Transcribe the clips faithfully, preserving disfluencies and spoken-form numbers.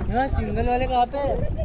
यार सिंगल वाले कहाँ पे?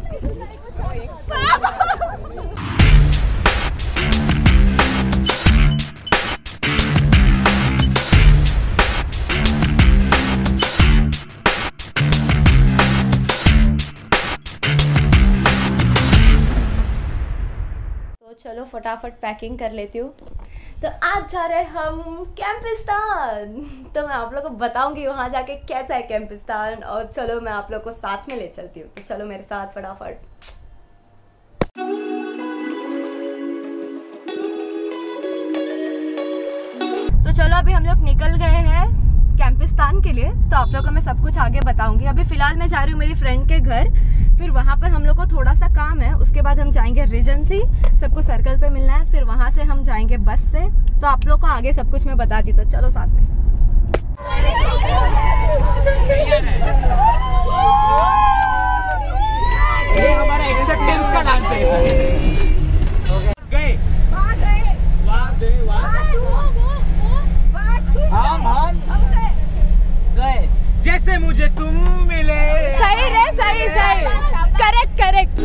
तो चलो फटाफट पैकिंग कर लेती हूँ। तो आज जा रहे हम कैंपिस्तान। तो मैं आप लोगों को बताऊंगी वहां जाके कैसा है कैंपिस्तान, और चलो मैं आप लोगों को साथ में ले चलती हूँ। तो चलो मेरे साथ फटाफट। तो चलो अभी हम लोग निकल गए हैं कैंपिस्तान के लिए। तो आप लोगों को मैं सब कुछ आगे बताऊंगी। अभी फिलहाल मैं जा रही हूँ मेरी फ्रेंड के घर, फिर वहाँ पर हम लोग को थोड़ा सा काम है, उसके बाद हम जाएंगे रीजेंसी, सबको सर्कल पे मिलना है, फिर वहाँ से हम जाएंगे बस से। तो आप लोग को आगे सब कुछ मैं बताती, तो चलो साथ में। ये हमारा एक्सेप्टेंस का डांस है। गए हम हम गए जैसे मुझे तुम मिले। सही रे, सही सही, करेक्ट करेक्ट।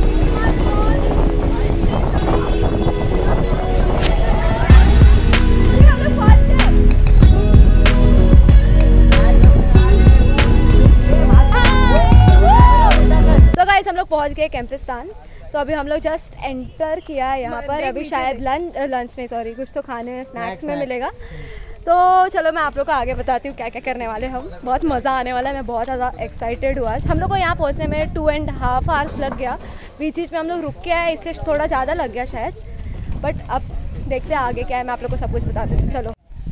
तो गाइस हम लोग पहुंच गए कैंपिस्तान। तो अभी हम लोग जस्ट एंटर किया है यहाँ पर। अभी शायद लंच लंच नहीं सॉरी कुछ तो खाने में स्नैक्स में मिलेगा। तो चलो मैं आप लोग को आगे बताती हूँ क्या क्या करने वाले हम। बहुत मज़ा आने वाला है, मैं बहुत ज़्यादा एक्साइटेड हुआ। हम लोग को यहाँ पहुँचने में टू एंड हाफ आवर्स लग गया। बीच बीच में हम लोग रुक के आए, इसलिए थोड़ा ज़्यादा लग गया शायद, बट अब देखते हैं आगे क्या है। मैं आप लोग को सब कुछ बता देती हूँ। चलो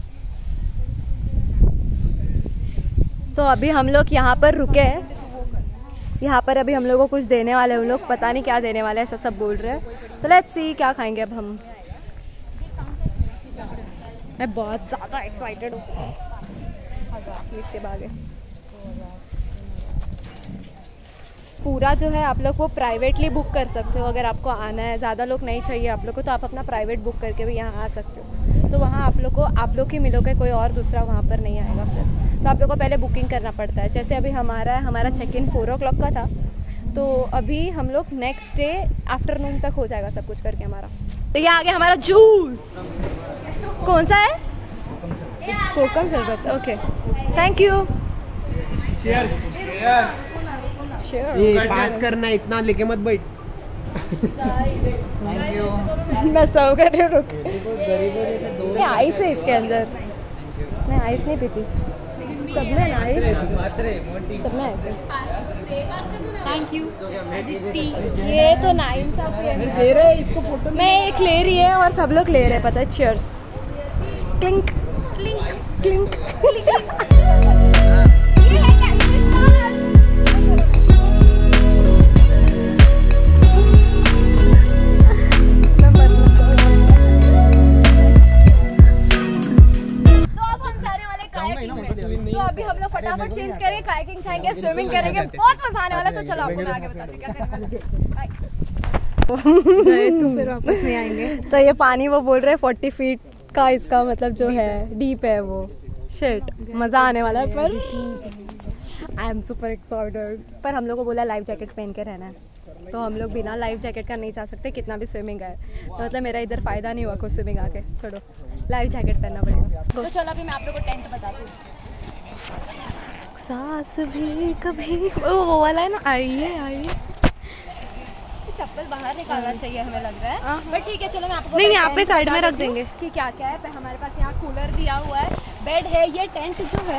तो अभी हम लोग यहाँ पर रुके हैं। यहाँ पर अभी हम लोग को कुछ देने वाले हैं, उन लोग पता नहीं क्या देने वाले हैं, ऐसा सब बोल रहे हैं। तो लेट्स सी क्या खाएंगे अब हम। मैं बहुत ज़्यादा एक्साइटेड हूँ। के बागे पूरा जो है आप लोग को प्राइवेटली बुक कर सकते हो। अगर आपको आना है, ज़्यादा लोग नहीं चाहिए आप लोग को, तो आप अपना प्राइवेट बुक करके भी यहाँ आ सकते हो। तो वहाँ आप लोग को आप लोग ही मिलोगे, कोई और दूसरा वहाँ पर नहीं आएगा फिर। तो आप लोग को पहले बुकिंग करना पड़ता है। जैसे अभी हमारा हमारा check in four o'clock का था, तो अभी हम लोग नेक्स्ट डे आफ्टरनून तक हो जाएगा सब कुछ करके हमारा। तो ये आ गया हमारा जूस। कौन सा है? कोकम शरबत। Okay thank you. चीयर्स। ये पास करना, इतना लेके मत बैठ। Thank you. मैं सर्व कर रही हूँ, रुक। ये आइस है इसके अंदर। मैं आइस नहीं पीती। सब में ना आइस, सब में आइस है। Thank you. ये तो नाइन साहब दे रहे हैं इसको फोटो। मैं एक ले रही है और सब लोग ले रहे हैं, पता है। Cheers. Clink clink clink clink. तो अभी हम लोग फटाफट चेंज करेंगे, कायाकिंग जाएंगे, स्विमिंग करेंगे, बहुत मजा आने वाला है। तो चलो आपको मैं आगे बताती हूँ क्या करेंगे। तुम फिर वापस नहीं आएंगे। तो ये पानी वो बोल रहे हैं फोर्टी फीट का, इसका मतलब जो है डीप है वो। शिट मजा आने वाला है, पर आई एम सुपर एक्साइटेड। पर हम लोग को बोला लाइफ जैकेट पहन के रहना है, तो हम लोग बिना लाइफ जैकेट का नहीं जा सकते, कितना भी स्विमिंग है। तो मतलब मेरा इधर फायदा नहीं हुआ कुछ स्विमिंग आके। छोड़ो, लाइफ जैकेट पहनना पड़ेगा। तो चलो अभी मैं आप लोग को टेंट बताती हूँ। सास भी कभी वो वाला है ना, आइए आइए। चप्पल बाहर निकालना चाहिए हमें लग रहा है, बट ठीक है चलो मैं आपको नहीं यहाँ पे साइड में रख देंगे कि क्या क्या है। हमारे पास यहाँ कूलर दिया हुआ है, बेड है। ये टेंट जो है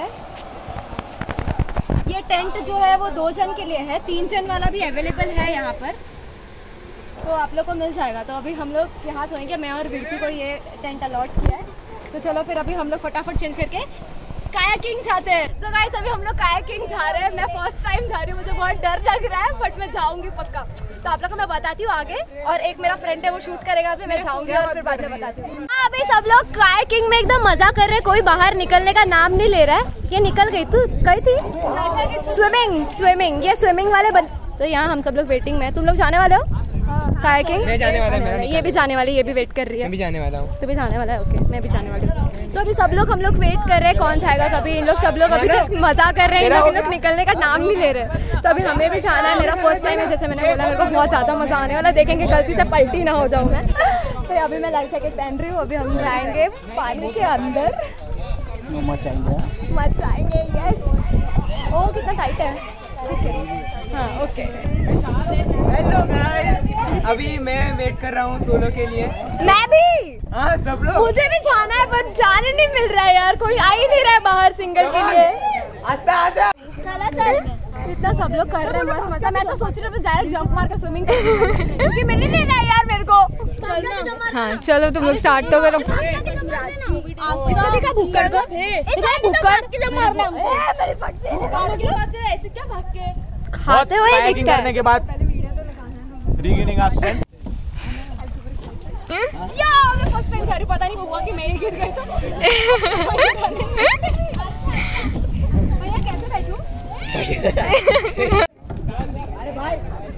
ये टेंट जो है वो दो जन के लिए है, तीन जन वाला भी अवेलेबल है यहाँ पर, तो आप लोग को मिल जाएगा। तो अभी हम लोग यहाँ सोएंगे, मैं और विरती को ये टेंट अलॉट किया है। तो चलो फिर अभी हम लोग फटाफट चेंज करके कायाकिंग जाते हैं। so guys, अभी हम लोग कायाकिंग जा रहे हैं। मैं फर्स्ट टाइम जा रही हूँ, मुझे बहुत डर लग रहा है, बट मैं जाऊंगी पक्का। तो आप लोग को मैं बताती हूँ आगे, और एक मेरा फ्रेंड है वो शूट करेगा, फिर मैं जाऊंगी और फिर बाद में बताती हूँ। हाँ अभी सब लोग कायाकिंग में एकदम मजा कर रहे हैं, कोई बाहर निकलने का नाम नहीं ले रहा है। ये निकल गई, तू गई थी स्विमिंग स्विमिंग ये स्विमिंग वाले बन। तो यहाँ हम सब लोग वेटिंग में। तुम लोग जाने वाले हो? कायाकिंग मैं जाने वाला है, मेरा ये भी जाने वाली, ये भी वेट कर रही है। मैं भी जाने वाला हूँ। तू भी जाने वाला है? ओके, मैं भी जाने वाली हूँ। तो अभी सब लोग हम लोग वेट कर रहे हैं कौन जाएगा कभी। इन लोग सब लोग अभी तक मजा कर रहे हैं, इन लोग इन लोग निकलने का नाम नहीं ले रहे। तो अभी हमें भी जाना है। मेरा फर्स्ट टाइम है, जैसे मैंने बोला, मेरे को बहुत ज़्यादा मजा आने वाला। देखेंगे गलती से पलटी ना हो जाऊँ मैं। तो अभी मैं लाइफ जैकेट पहन रही हूँ। अभी हम जाएंगे पानी के अंदर, मचाएंगे मचाएंगे यस। ओ कितना टाइट है। हाँ ओके। हेलो गाइस, अभी मैं वेट कर रहा हूँ सोलो के लिए। मैं भी। हाँ सब लोग। मुझे भी जाना है पर जाने नहीं मिल रहा है यार, कोई आ ही नहीं रहा है बाहर सिंगल के लिए। आस्था आजा। चला चल। इतना सब लोग कर रहे हैं मस्त मजा। मैं तो सोच रही हूँ डायरेक्ट जंप मार कर स्विमिंग क्योंकि मैंने नहीं रहा यार मेरे को। हाँ चलो तुम लोग स्टार्ट तो करो। इसको दिखा भुक्कड़ को। इसको भुक्कड़ की जब मारना हमको। मेरी फटती है। ऐसे क्या भाग के खाते हुए दिखता है। करने के बाद रीगेनिंग आवर स्ट्रेंथ। या मैं फर्स्ट टाइम जा रही हूँ, पता नहीं हुआ कि मैं ही गिर गई तो। भैया कैसे बैठूं? अरे भाई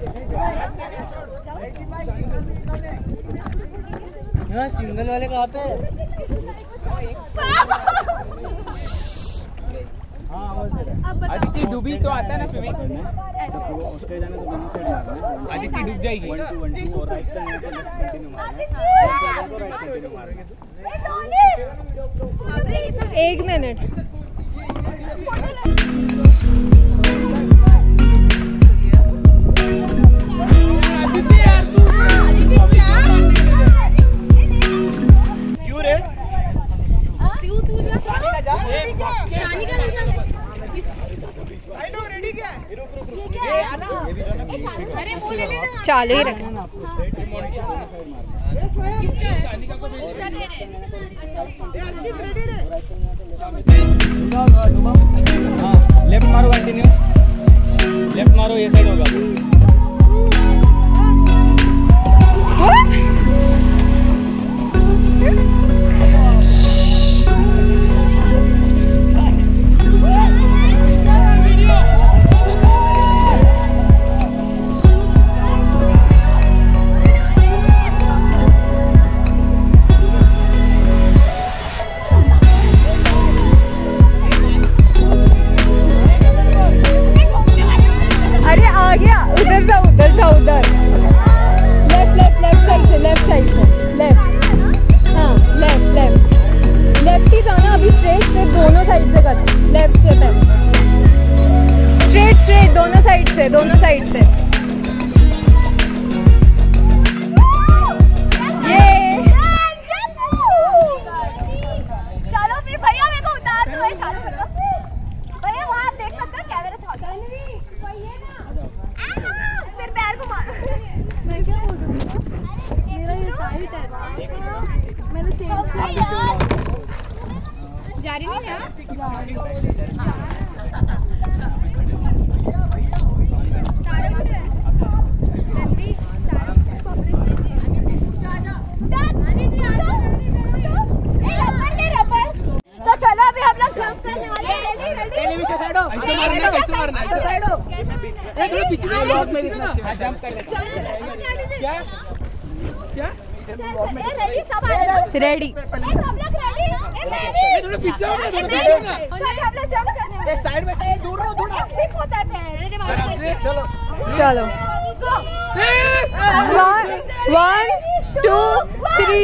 यहाँ सिंगल वाले कहाँ पे? आदित्य डूबी तो आता है ना स्विमिंग। आदित्य डूब जाएगी। एक मिनट। क्यों रे? चालू ही रखे। लेफ्ट मारो, कंटिन्यू लेफ्ट मारो, ये साइड होगा। दोनों साइड से दोनों साइड से ये चलो फिर भैया मेरे को उतार दो। भाई चालू करो भैया, वहाँ आप देख सकते हो कैमरा चाहता है फिर पैर को मारो। मैं क्या बोल रही हूँ, मेरा ये टाइट है, मैंने चेंज किया। जारी नहीं है तो चलो अभी हम लोग जंप करने वाले हैं। टेलीविजन साइड हो, ऐसे मारना है, ऐसे मारना है, ऐसे साइड हो। एक थोड़ा पीछे जाओ, ब्लॉक में दिखना। हां जंप कर ले। क्या क्या रेडी सब आ रहे रेडी सब लोग रेडी। ए थोड़ा पीछे हो ना, थोड़ा पीछे हो ना। हम लोग जंप करने वाले हैं। साइड में से दूर रहो थोड़ा। स्लिप होता है पैर। चलो चलो वन टू थ्री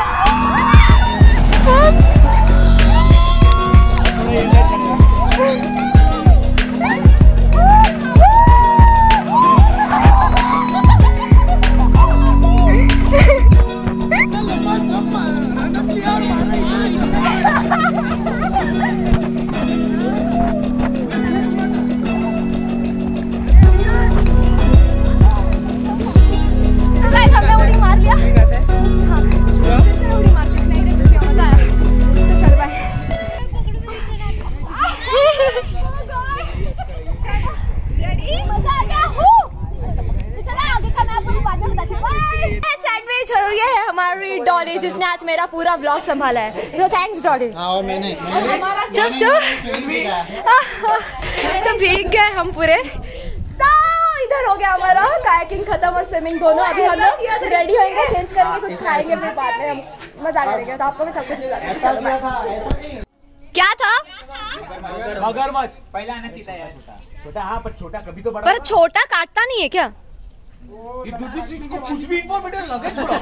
डॉली जिसने आज मेरा पूरा व्लॉग संभाला है, तो थैंक्स डॉली। और मैंने चुप चुप तो भीग गए हम पूरे। सो इधर हो गया हमारा कायाकिंग खत्म और स्विमिंग दोनों। अभी हम लोग रेडी होंगे, चेंज करेंगे, कुछ खाएंगे, फिर बाद में हम मजा करेंगे। तो आपको भी सब कुछ मिला। क्या था? मगरमच्छ पहला आना चीता यार, छोटा छोटा। हाँ पर छोटा कभी तो बड़ा। पर छोटा काटता नहीं है क्या? ये दूसरी चीज को कुछ भी इंफॉर्मेटिव लगे थोड़ा।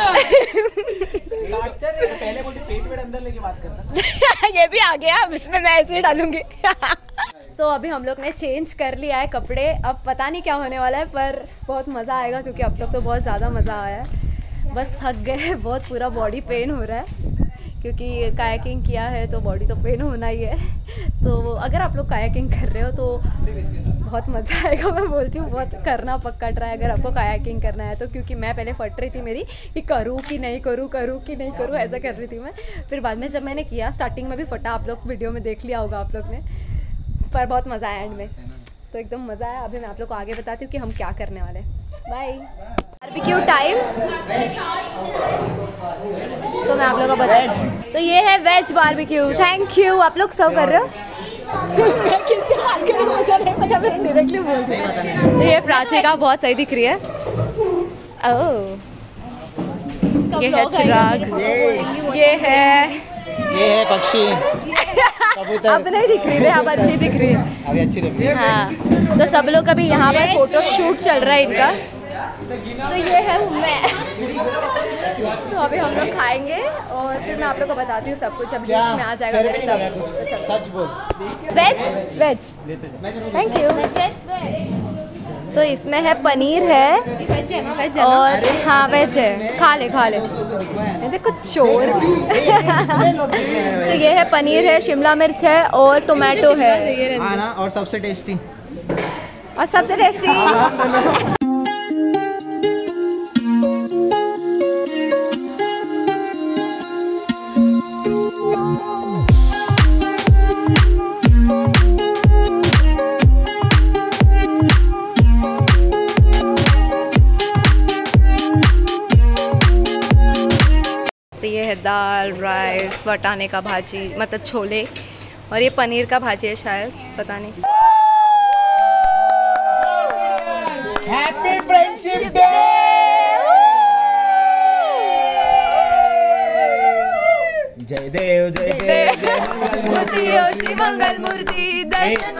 काटते नहीं, पहले बोलते पेट में अंदर लेके बात करता। ये भी आ गया, अब इसमें मैं ऐसे ही डालूंगी। तो अभी हम लोग ने चेंज कर लिया है कपड़े। अब पता नहीं क्या होने वाला है, पर बहुत मज़ा आएगा क्योंकि अब तक तो बहुत ज़्यादा मज़ा आया है। बस थक गए, बहुत पूरा बॉडी पेन हो रहा है क्योंकि कायाकिंग किया है तो बॉडी तो पेन होना ही है। तो अगर आप लोग कायाकिंग कर रहे हो तो बहुत मज़ा आएगा, मैं बोलती हूँ। बहुत करना पक्का ट्राई अगर आपको कायाकिंग करना है तो, क्योंकि मैं पहले फट रही थी मेरी कि करूँ कि नहीं करूँ, करूँ कि नहीं करूँ, ऐसा कर रही थी मैं। फिर बाद में जब मैंने किया, स्टार्टिंग में भी फटा, आप लोग वीडियो में देख लिया होगा आप लोग ने, पर बहुत मज़ा आया एंड में। तो एकदम मज़ा आया। अभी मैं आप लोग को आगे बताती हूँ कि हम क्या करने वाले हैं। बाय। बारबेक्यू टाइम, तो मैं आप लोगों को बता, तो ये है वेज बारबेक्यू। Thank you. आप लोग सर्व कर रहे हो? मैं किससे बात कर रही हूँ, मुझे नहीं पता, मैंने डायरेक्टली बोल दिया। तो ये प्राची का बहुत सही दिख रही है। ओह, ये है चिराग, ये है ये है पक्षी। अब नहीं दिख रही है, अब अच्छी दिख रही है, अभी अच्छी दिख रही है। हाँ। तो सब लोग अभी यहाँ पर फोटो शूट चल रहा है इनका। तो ये है मैं। तो अभी हम लोग खाएंगे और फिर मैं आप लोग को बताती हूँ सब कुछ। अब डिश में आ जाएगा सब। सच बोल। Veg veg thank you. तो इसमें है पनीर है और हाँ वेज है, खा ले खा ले। देखो चोर। तो ये है पनीर है, शिमला मिर्च है और टोमेटो है। आना और सबसे टेस्टी और सबसे टेस्टी दाल, राइस, वटाने का भाजी मतलब छोले, और ये पनीर का भाजी है शायद, पता नहीं। Happy friendship day. जय देव जय देव जय मंगल मूर्ति दर्शन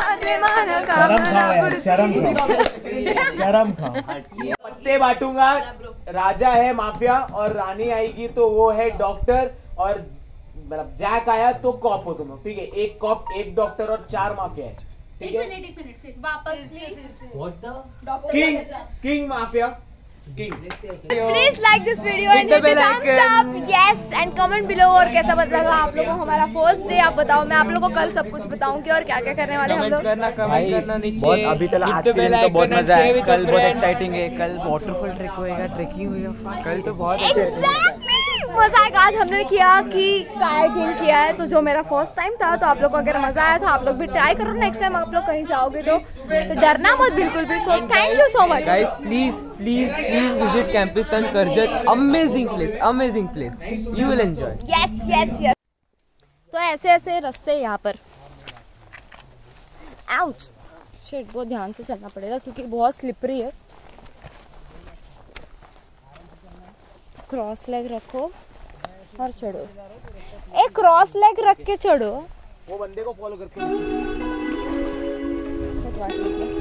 शर्म खाओ, शर्म खाओ। पत्ते बांटूंगा। राजा है माफिया और रानी आएगी तो वो है डॉक्टर, और मतलब जैक आया तो कॉप हो तुम, ठीक है? एक कॉप, एक डॉक्टर और चार माफिया है, ठीक है? एक मिनट वापस please. King king mafia king. Please like this video and hit the thumbs up, yes, and comment below. और कैसा लगा आप लोगों को हमारा फर्स्ट डे, आप बताओ। मैं आप लोगों को कल सब कुछ बताऊंगी और क्या क्या करने वाले हम लोग। करना कमेंट करना नीचे। बहुत अभी तक आज के दिन तो बहुत मजा है, कल बहुत एक्साइटिंग है। कल वाटरफॉल ट्रेक होएगा, ट्रेकिंग होएगा, कल तो बहुत exactly! मजा आएगा। आज हमने किया कि कायाकिंग किया है, तो जो मेरा फर्स्ट टाइम था, तो आप लोग को अगर मजा आया तो आप लोग भी ट्राई करो। नेक्स्ट टाइम आप लोग कहीं जाओगे तो डरना मत बिल्कुल भी। So thank you so much guys. Please please please visit Campistan Karjat. Amazing place, amazing place, you will enjoy. Yes yes yes. तो ऐसे ऐसे रास्ते यहाँ पर। आउच शिट, बहुत ध्यान से चलना पड़ेगा क्योंकि बहुत स्लिपरी है। क्रॉस लेग रखो और चढ़ो। एक क्रॉस लेग रख के चढ़ो। वो बंदे को फॉलो करके।